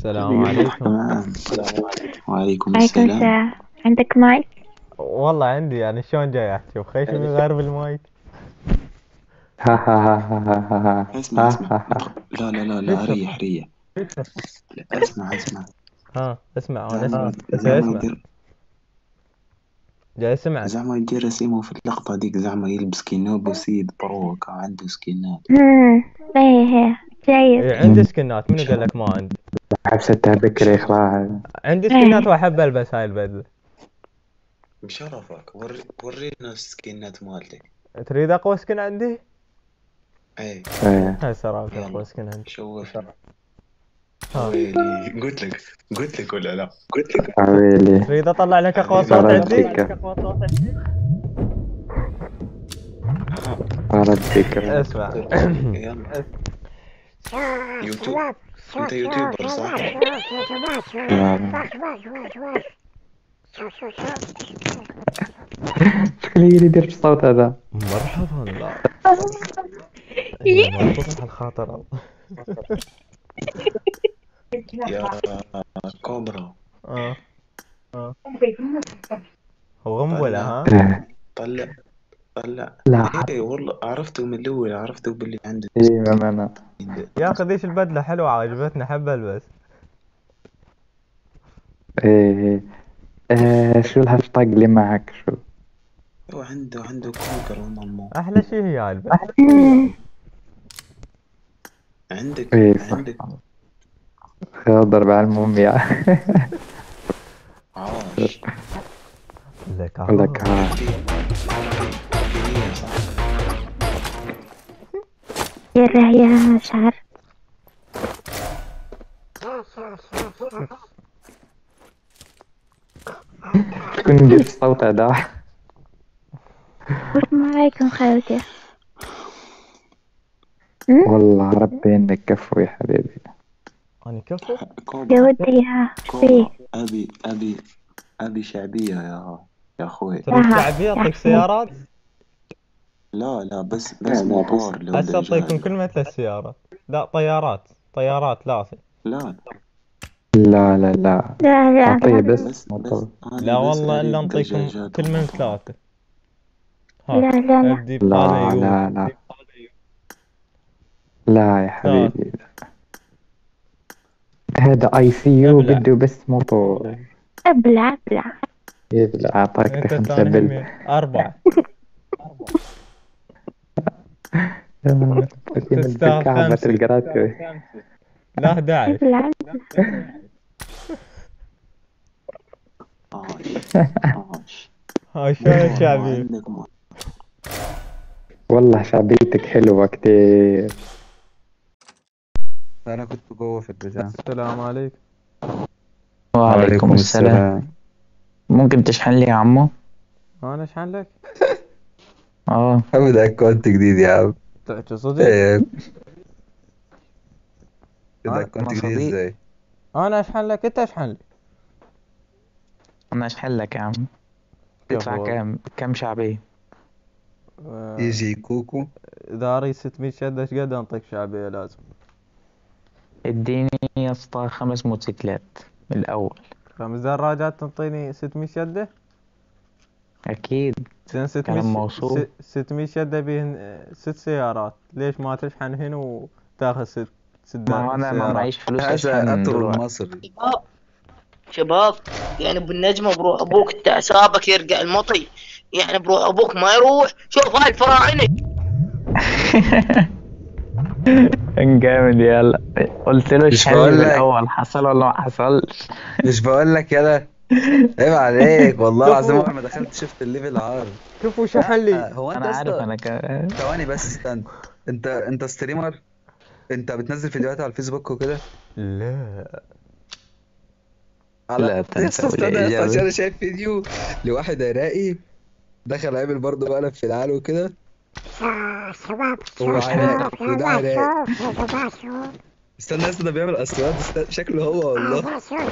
السلام طيب عليكم. تمام. وعليكم عليكم السلام. السلام. عندك مايك؟ والله عندي يعني شلون جاي احكي وخيش من غير بالمايك. ها ها ها ها ها اسمع ها اسمع ها ها. لا لا لا لا، ريح ريح. لا، اسمع اسمع. ها اسمع وانا زعما اسمع. انت زعما اسمع. يدير جاي اسمعك. زعما يدير رسيمه في اللقطة ديك، زعما يلبس كينوبو سيد بروك عنده سكينات. ايه ايه جيد. إيه عندي سكنات، منو قال لك ما عندي؟ حبستها بكري خلاص. عندي سكنات ايه واحب البس هاي البدله. بشرفك ورينا السكينات مالتك. تريد اقوى سكن عندي؟ اي ايه هسه راك اقوى يلا سكن عندي. شوفنا. ها ويلي قلت لك ولا لا؟ حبيلي تريد اطلع لك اقوى صوت حبيبي عندي؟ فردك ها. فردك. اسمع. يلا يوتيوب. انت يوتيوبر صح؟ لا لا، شكله يدير بالصوت هذا. مرحبا. لا هي مربوطة على الخاطر. يا كوبرا. اه غنبلة طلع ها. إيه. طلع طلع. لا ايه والله عرفته من الاول، عرفته باللي عنده ايه ما انا. يا اخي ذيش البدلة حلوة عجبتني، حب البس. ايه شو الهاشتاج اللي معك شو؟ هو عنده كونكر ومامو. احلى شي هي هاي البس. عندك ايه صح. عندك خضر على الموميا. عاش. لك لك ها. ها. كينية صح؟ يا شعر. شكون يدير بالصوت هذا؟ السلام عليكم خالتي. والله ربي انك كفو يا حبيبي. اني كفو. يا كوبرا ودي يا فيه. كوبرا. أبي شعبية يا أخوي. تريد لا شعبي يا اعطيك فيه. سيارات. لا لا، بس موتور هسه اعطيكم للدجاج. كل مثل السيارات. لا طيارات. طيارات لا. لا لا لا لا، لا لا أعطيه بس بس موتور. أنا لا بس والله الا أريد نعطيكم دجاجات كل من وموتور. ثلاثة. لا هات. لا لا. ابدي بهذا لا يوم. لا لا لا يا هات. حبيبي. هذا اي سي يو ابلع. بده بس موتور. ابلع ابلع. يبلع اعطاك انت خمسة الثاني همين أربعة. فاتين تستاهل الكعبة 5. القراتي. لا 11. ابلع. عاش عاش. هاي شلون موتور ما الشعبي. عندك موتور. والله شعبيتك حلوة كتير. أنا كنت جوه في البتاع. السلام عليكم. وعليكم وعليكم السلام. السلام. ممكن تشحن لي يا عمو؟ انا اشحن لك. اه. حمد أكونت جديد يا عم. تحكي صدق. إيه كده انا أكونت انا جديد صديق. إزاي؟ انا اشحن لك، انت اشحن لي. انا اشحن لك يا عم. تدفع كفو. كام شعبية؟ يجي كوكو. اذا اريد 600 شدة ايش قد انطيك شعبية لازم؟ اديني يا اسطى 5 موتوسيكلات من الاول. 5 دراجات تنطيني 600 شدة. اكيد. زين 600 كلام موصول. 600 شدة بيهن 6 سيارات، ليش ما تشحن هنا وتاخذ ما هو انا ما سيارات؟ معيش فلوس هذا اشحن قطر دلوقتي. المصري. شباب شباب، يعني بالنجمة بروح ابوك انت اعصابك يرجع المطي. يعني بروح ابوك ما يروح. شوف هاي الفراعنة. جامد يلا. قلت له مش اشحن لي بقول لك بالاول، حصل ولا ما حصلش؟ مش بقول لك يلا. عيب عليك والله العظيم، كفو. أول ما دخلت شفت الليفل عار. كفو شحن لي. هو أنت انا يا عارف اسطى؟ انا ثواني بس استنى. أنت ستريمر؟ أنت بتنزل فيديوهات على الفيسبوك وكده؟ لا على لا يا تنسى اسطى استنى يا اسطى، عشان الاجابة. انا شايف فيديو لواحد عراقي دخل عامل برضه مقلب في العالم وكده. هو عراقي وده عراقي. استنى يا اسطى، ده بيعمل اصوات. شكله هو والله.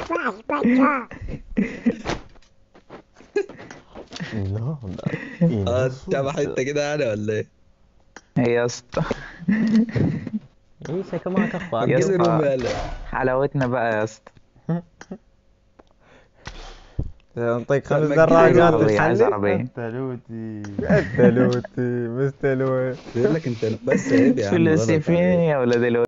لا لا. اه إنها انت صدق. حته كده يعني ولا ايه؟ يا اسطى اي شكل ما كفى. يا جيب لي اسطى. رومي يلا. حلاوتنا بقى يا اسطى. نعطيك طب 5 ما دراجات تجيب عربية، عايز تحلي. عربية. التلوتي التلوتي مستلوي. بيقول لك انت بس عيب يا عم، فلوسي غلط فين عليك. يا ولاد